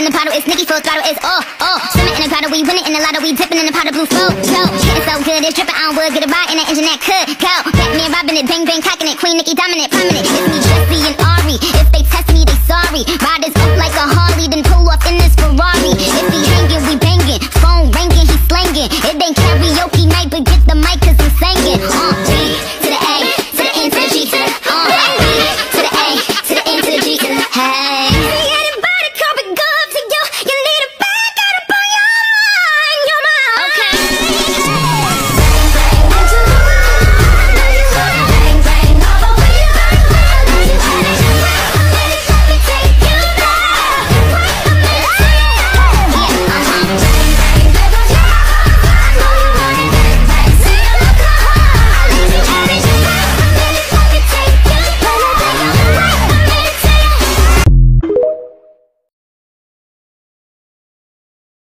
in the bottle, it's Nicki full throttle, it's swimming in the grotto, we winning in the lotto, we dipping in the pot of blue flow. Getting so good, it's dripping on wood, get a ride in that engine that could go. Batman robbing it, bang bang cocking it, Queen Nicki dominant, prominent. It's me